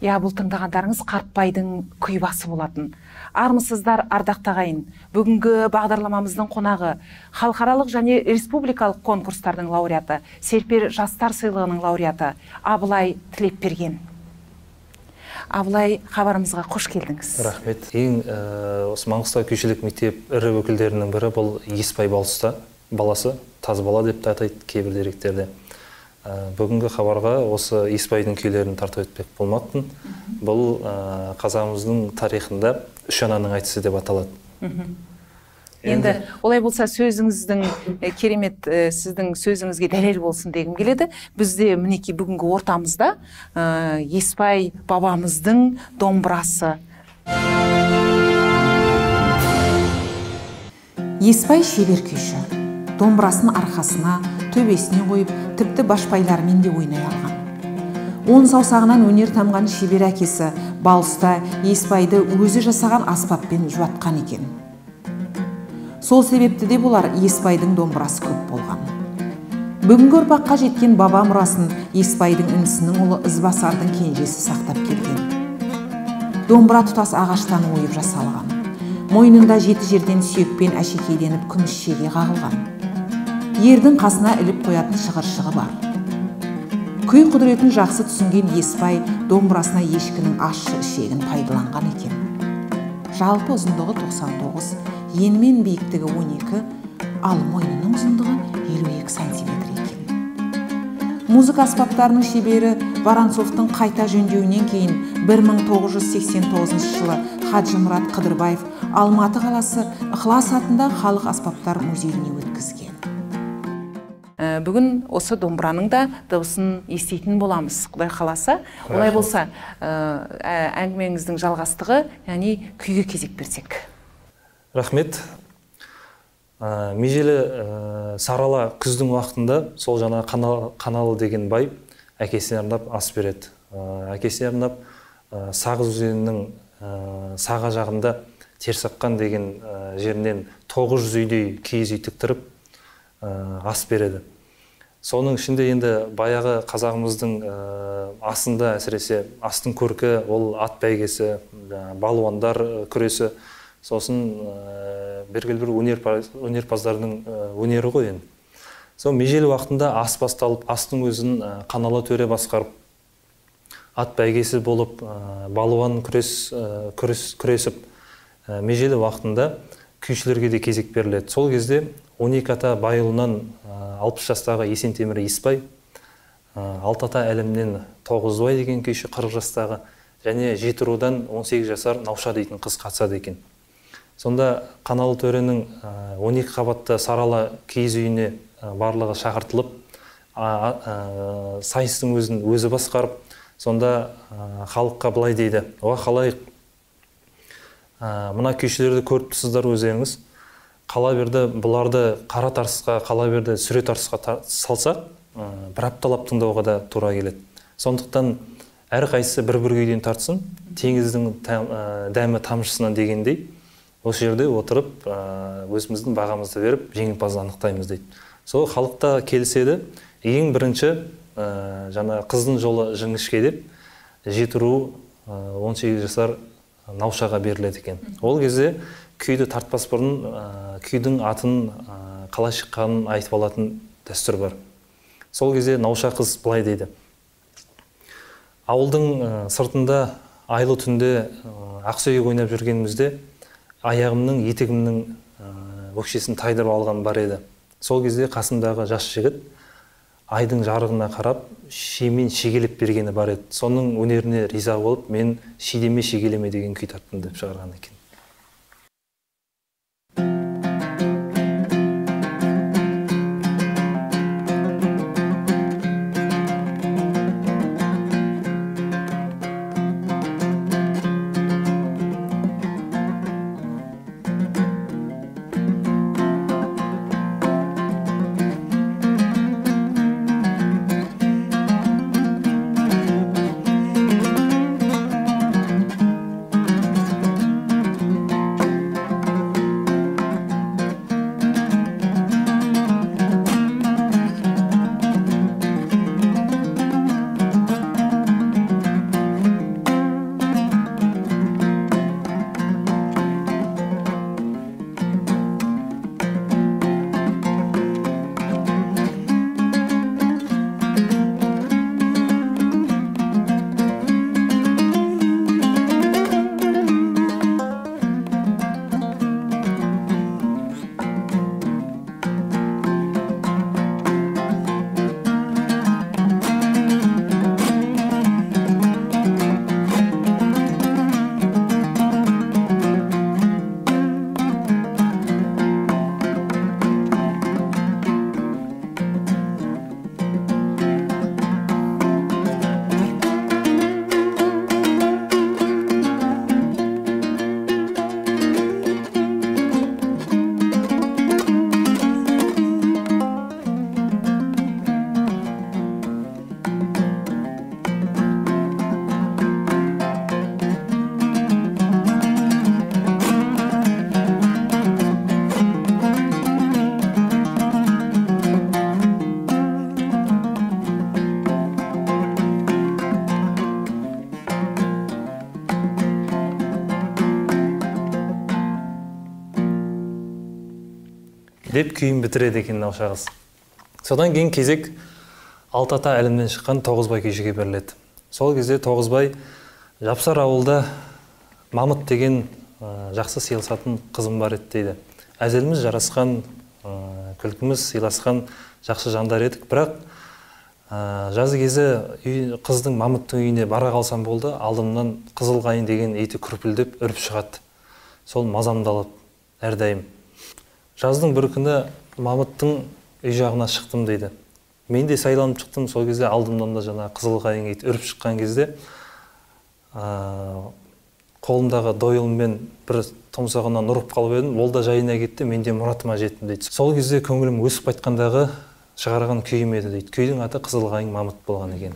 Я, бұл тыңдағандарыңыз Қартбайдың Күйбасы болатын. Армысыздар, ардақты ағайын. Бүгінгі бағдарламамыздың қонағы халықаралық және республикалық конкурстардың лауреаты, Серпер жастар сыйлығының лауреаты Абылай Тілепберген. Абылай, хабарымызға қош келдіңіз. Рахмет. Ең осы Маңғыстау күйшілік мектеп ірі өкілдерінің бірі бұл Еспай баласы, таз бала деп те атайды кейбір деректерде. Бүгінгі хабарға осы Еспайдың күйлерін тарту етпек болмақпын. Бұл қазағымыздың тарихында үш ананың айтысы деп аталады. Енді олай болса сөзіңіздің керемет, сіздің сөзіңізге дәлел болсын дегім келеді. Бізде мінекей бүгінгі ортамызда Еспай бабамыздың домбырасы. Еспай шебер күйші. Домбырасын арқасына, төбесіне қойып, тіпті башпайларымен де ойнай алған. 10 саусағынан өнер тамған шебер әкесі Балыста Еспайды өзі жасаған аспаппен жуатқан екен. Сол себепті де болар Еспайдың домбырасы көп болған. Бүгінгі ұрпаққа жеткен баба мұрасын Еспайдың інісінің ұлы Ізбасардың кенжесі сақтап келген. Домбыра тұтас ағаштан ойып жасалған. Мойнында 7 жерден сүйекпен әшекейленіп күміс шеге қағылған. Ердің қасына іліп қоятын шығыршығы бар. Күй құдіретін жақсы түсінген Еспай домбырасына ешкінің ащы ішегін пайдаланған екен. Жалпы ұзындығы 99, енімен биіктігі 12, ал мойнының ұзындығы 52 сантиметр екен. Музыка аспаптарының шебері Воронцовтың қайта жөндеуінен кейін 1989 жылы Хаджымұрат Қыдырбаев Алматы қаласы Ықылас атындағы халық аспаптар музейіне өткізген. Бүгін осы домбыраның да дауысын естейтін боламыз, Құдай қаласа. Олай болса, әңгімеңіздің жалғастығы, яғни күйге кезек берсек. Рахмет. Межелі Сарала күздің уақытында сол жаңа Қаналы деген бай әкесіне арнап ас береді. Әкесіне арнап Сағыз өзенінің саға жағында Терсаққан деген жерінен 900 үйдей киіз үй тіктіріп ас береді. Соның ішінде енді баяғы қазағымыздың асында әсіресе астың көркі, ол ат бәйгесі, балуандар күресі, сосын белгілі бір өнерпаздардың өнері ғой енді. Сол межелі уақытында ас басталып, астың өзін Қаналы төре басқарып, ат бәйгесі болып, балуан күресіп, межелі уақытында күйшілерге де кезек беріледі. Сол кезде 12 ата байұлынан 60 жастағы Есентемір Еспай, 6 ата әлімнен Тоғызбай деген күйші 40 жастағы, және Жетірудан 18 жасар Науша дейтін қыз қатысады екен. Сонда Қаналы төренің 12 қабатты Сарала киіз үйіне барлығы шақыртылып, сайыстың өзін өзі басқарып, сонда халыққа былай дейді: "Уа халайық, мына күйшілерді көріп тұрсыздар өздеріңіз. Қала берді бұларды қара тарысқа, қала берді сүре тарысқа салсақ, бір апталап тыңдауға да тура келеді. Сондықтан әр қайсысы бір-бір күйден тартсын, теңіздің дәмі тамшысынан" дегендей, осы жерде отырып, өзіміздің бағамызды беріп, жеңімпазды анықтаймыз дейді. Сол халықта келіседі. Ең бірінші жаңа қыздың жолы жіңішке деп, Жетіру 18 жасар Наушаға беріледі екен. Ол кезде күйді тартпас бұрын күйдің атын қалай шыққанын айтып алатын дәстүр бар. Сол кезде Науша қыз былай дейді: "Ауылдың сыртында айлы түнде ақсүйек ойнап жүргенімізде аяғымның, етегімнің өкшесін тайдырып алған бар еді. Сол кезде қасымдағы жас жігіт айдың жарығына қарап, шемен шегелеп бергені бар еді. Соның өнеріне риза болып, мен шидеме шегелеме деген күй тарттым" деп шығарған екен. деп күйін бітіреді екен мынау шағыз. Содан кейін кезек Алтата әлімнен шыққан Тоғызбай күйшіге беріледі. Сол кезде Тоғызбай Жапсар ауылда Мамыт деген жақсы сыйласатын қызым бар еді дейді. Әзеліміз жарасқан, күлкіміз сыйласқан жақсы жандар едік, бірақ жазы кезі қыздың Мамыттың үйіне бара қалсам болды, алдымнан Қызылқайын деген иті күрпілдеп үріп шығады. Сол мазамдалып әрдайым. Жаздың бір күні Мамыттың үй жағына шықтым дейді. Мен де сайланып шықтым, сол кезде алдымнан да жаңа Қызылқайын иті үріп шыққан кезде қолымдағы дойылмен бір тұмсығынан ұрып қалып едім, ол да жайына кетті, мен де мұратыма жеттім дейді. Сол кезде көңілім өсіп қайтқандағы шығарған күйім еді дейді. Күйдің аты Қызылқайын Мамыт болған екен.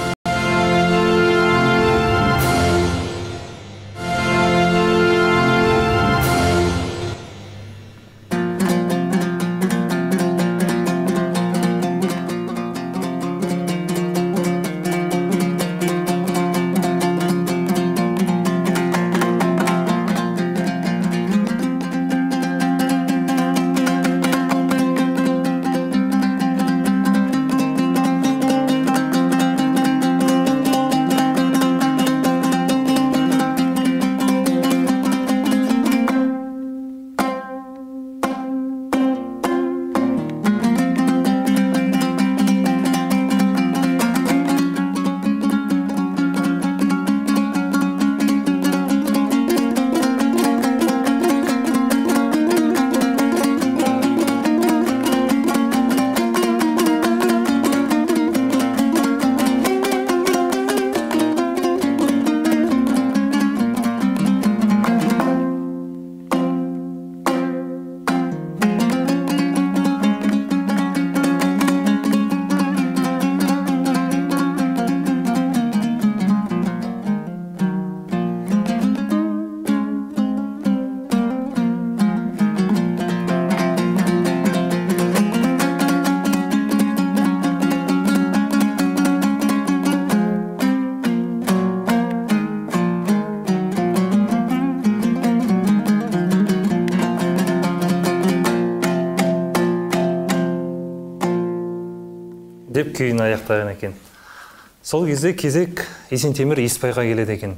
Деп күйін аяқтаған екен. Сол кезде кезек Есентемір Еспайға келеді екен.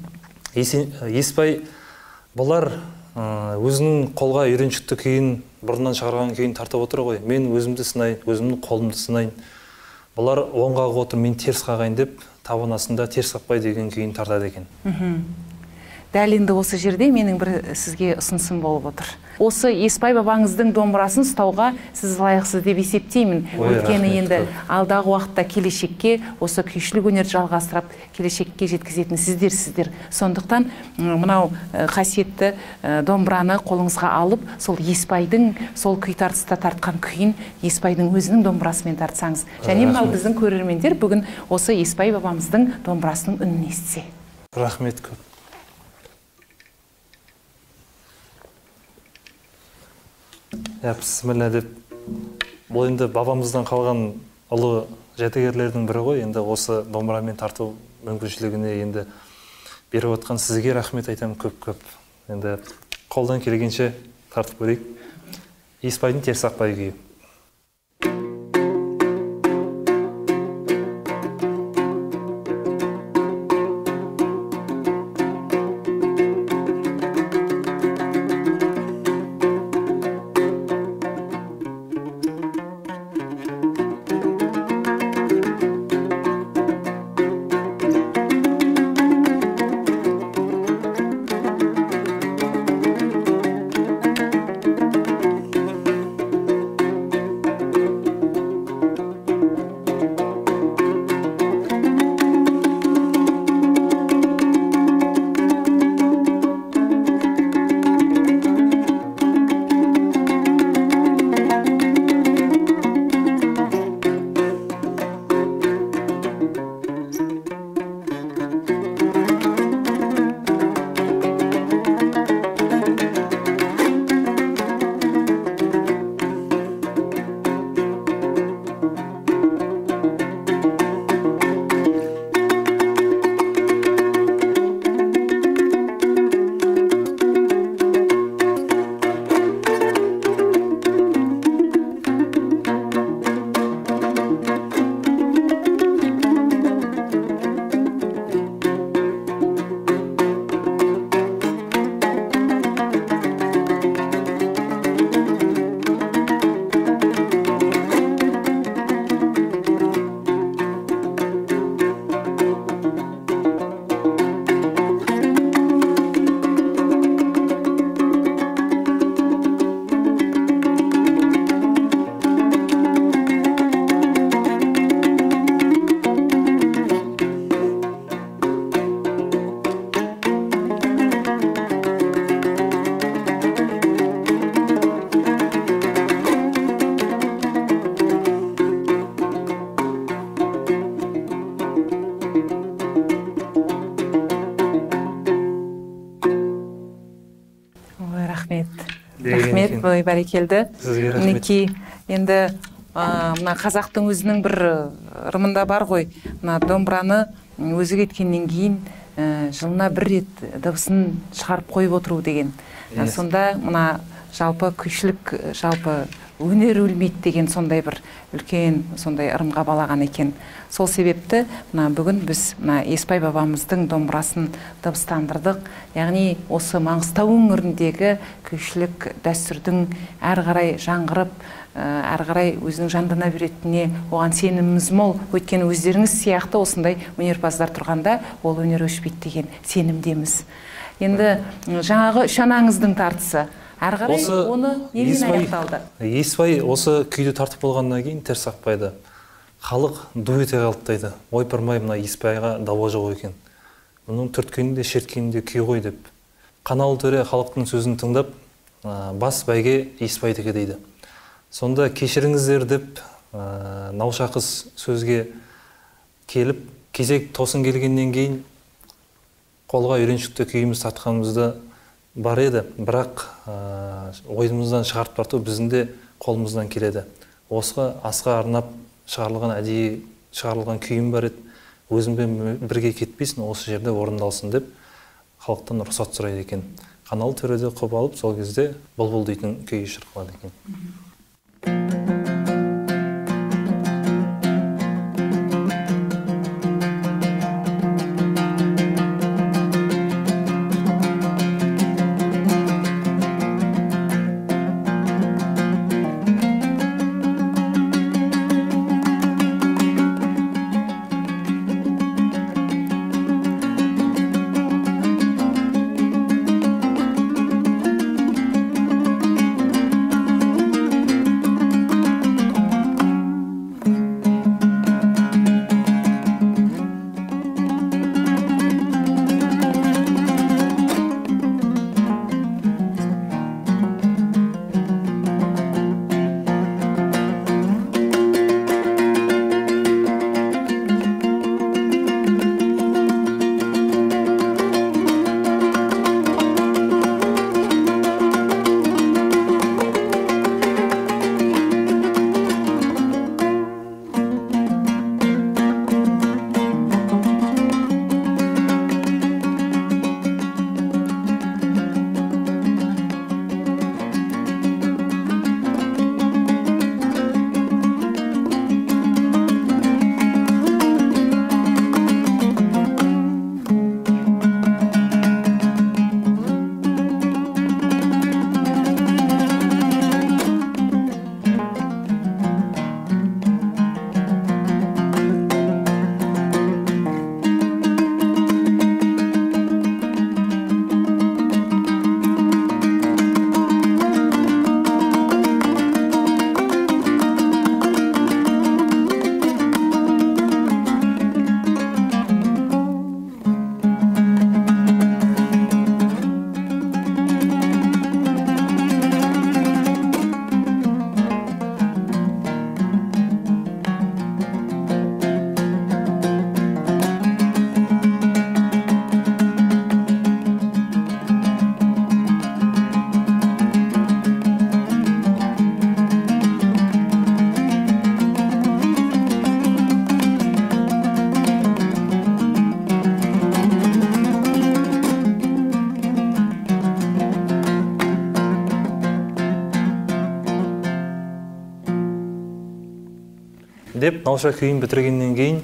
Еспай бұлар өзінің қолға үйреншікті күйін, бұрыннан шығарған күйін тартып отыр ғой. Мен өзімді сынайын, өзімнің қолымды сынайын. Бұлар оң қағып отыр, мен теріс қағайын деп, табанасында теріс қақпай деген күйін тартады екен. Дәл енді осы жерде менің бір сізге ұсынысым болып отыр. Осы Еспай бабаңыздың домбырасын ұстауға сіз лайықсыз деп есептеймін. Өйткені енді алдағы уақытта келешекке осы күйшілік өнерді жалғастырып, келешекке жеткізетін сіздер. Сондықтан мынау қасиетті домбыраны қолыңызға алып, сол Еспайдың сол күй тартыста тартқан күйін Еспайдың өзінің домбырасымен тартсаңыз. Және мынау біздің көрермендер бүгін осы Еспай бабамыздың домбырасының үнін естісе. Рахмет көп. Бісміллә деп, бұл енді бабамыздан қалған ұлы жәдігерлердің бірі ғой. Енді осы домбырамен тарту мүмкіншілігіне енді беріп отқан сізге рахмет айтамын көп. Енді қолдан келгенше тартып көрейік. Еспайдың теріс қақпай күйі. Рахмет, бәрекелді. Сізге рахмет. Мінекей, енді мына қазақтың өзінің бір ырымында бар ғой, мына домбыраны өзі кеткеннен кейін жылына бір рет дыбысын шығарып қойып отыру деген. Сонда мына жалпы күйшілік, жалпы өнер өлмейді деген сондай бір үлкен сондай ырымға балаған екен. Сол себепті мына бүгін біз мына Еспай бабамыздың домбырасын дыбыстандырдық. Яғни осы Маңғыстау өңіріндегі күйшілік дәстүрдің әрі қарай жаңғырып, әрі қарай өзінің жандана беретініне оған сеніміміз мол. Өйткені өздеріңіз сияқты осындай өнерпаздар тұрғанда ол өнер өшпейді деген сенімдеміз. Енді жаңағы үш анаңыздың тартысы әрі қарай оны немен аяқталды? Еспай осы күйді тартып болғаннан кейін теріс қақпайды. Халық ду ете қалды дейді. Ойпырмай, мына Еспайға дауа жоқ екен. Мұның түрткенінде, шерткенінде күй ғой деп. Қаналы төре халықтың сөзін тыңдап, бас бәйге Еспайдікі дейді. Сонда кешіріңіздер деп науша қыз сөзге келіп, кезек тосын келгеннен кейін қолға үйреншікті күйіміз тартқанымызда бар еді, бірақ ойымыздан шығарып тарту біздің де қолымыздан келеді. Осыға асқа арнап шығарылған әдейі шығарылған күйім бар еді, өзіммен бірге кетпейсін, осы жерде орындалсын деп халықтан рұқсат сұрайды екен. Қаналы төреде құп алып, сол кезде бұлбұл дейтін күй шырқалады екен. деп науша күйін бітіргеннен кейін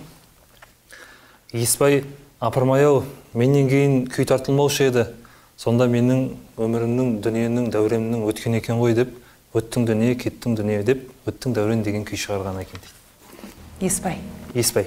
Еспай апырмай-ау, менен кейін күй тартылмаушы еді. Сонда менің өмірімнің, дүниенің, дәуремнің өткен екен ғой деп, өттің дүние, кеттің дүние деп, өттің дәурен деген күй шығарған екен дейді. Еспай. Еспай.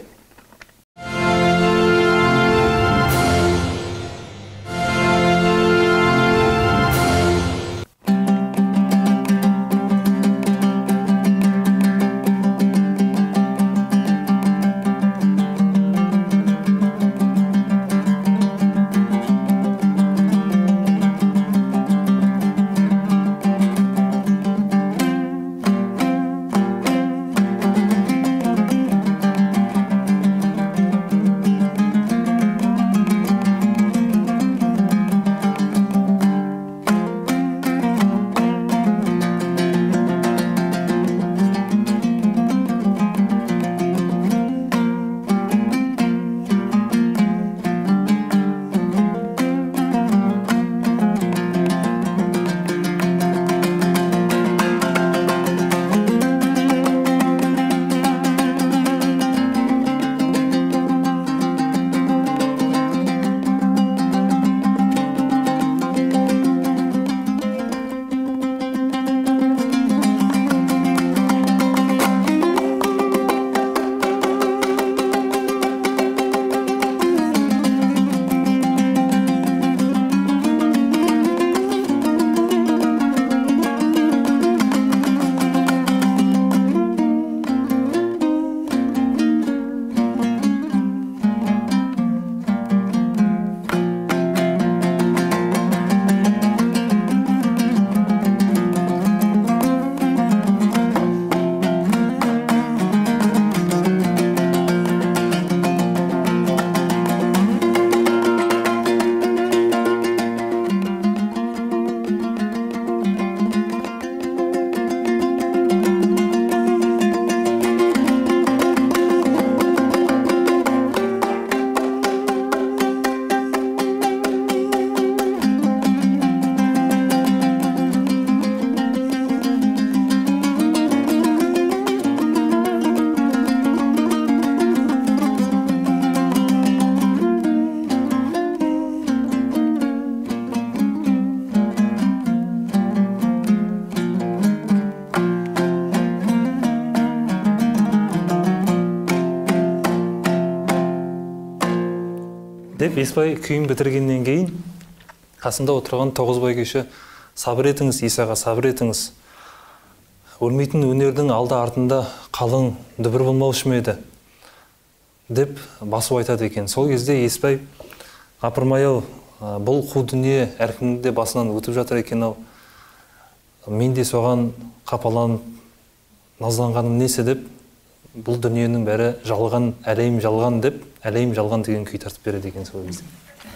Еспай күйін бітіргеннен кейін қасында отырған Тоғызбай күйші сабыр етіңіз, Исаға сабыр етіңіз. Өлмейтін өнердің алды артында қалың дүбір болмаушы ма еді деп басып айтады екен. Сол кезде Еспай апырмай-ау, бұл қу дүние әркімнің де басынан өтіп жатыр екен-ау. Мен де соған қапаланып назланғаным несі деп, бұл дүниенің бәрі жалған, әлейім жалған деп, әлейім жалған деген күй тартып береді екен сол кезде.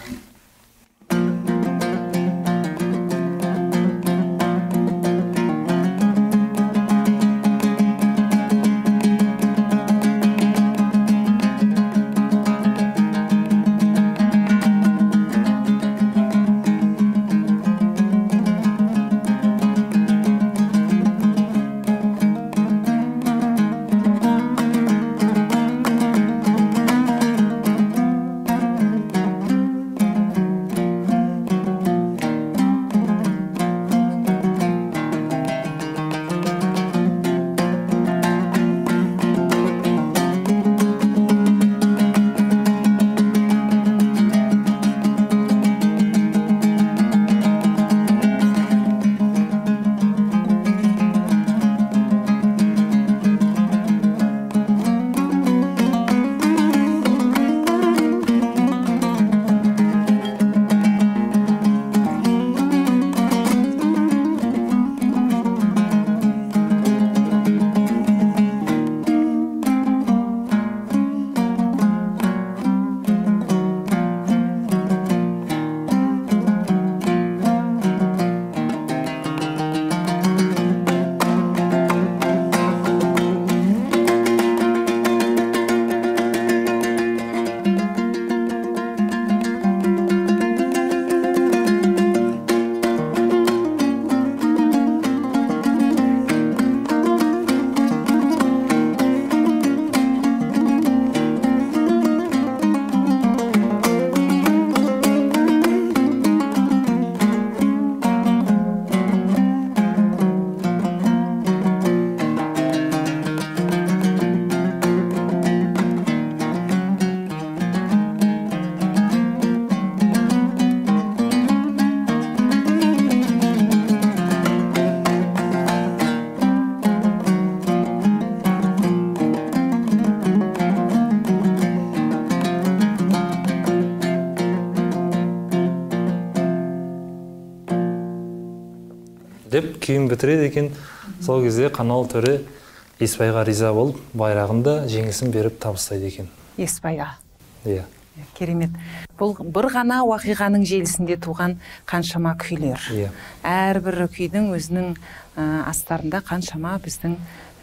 Деп күйін бітіреді екен. Сол кезде Қаналы төре Еспайға риза болып, байрағында жеңісін беріп табыстайды екен. Еспайға. Иә. Керемет. Бұл бір ғана уақиғаның желісінде туған қаншама күйлер. Иә. Әрбір күйдің өзінің астарында қаншама біздің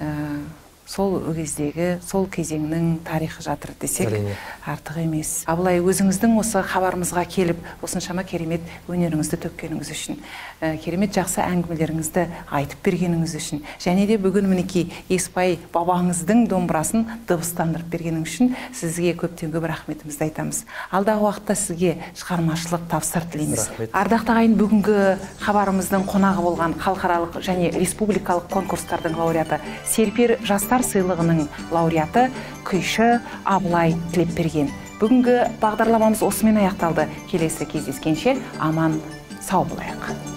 сол кездегі, сол кезеңнің тарихы жатыр десек, артық емес. Абылай, өзіңіздің осы хабарымызға келіп, осыншама керемет өнеріңізді төккеніңіз үшін, керемет жақсы әңгімелеріңізді айтып бергеніңіз үшін, және де бүгін мінекей Еспай бабаңыздың домбырасын дыбыстандырып бергеніңіз үшін сізге көптен көп рахметімізді айтамыз. Алдағы уақытта сізге шығармашылық табыстар тілейміз. Ардақты ағайын, бүгінгі хабарымыздың қонағы болған халықаралық және республикалық конкурстардың лауреаты, Серпер жастар сыйлығының лауреаты күйші Абылай Тілепберген. Бүгінгі бағдарламамыз осымен аяқталды. Келесі кездескенше аман сау болайық.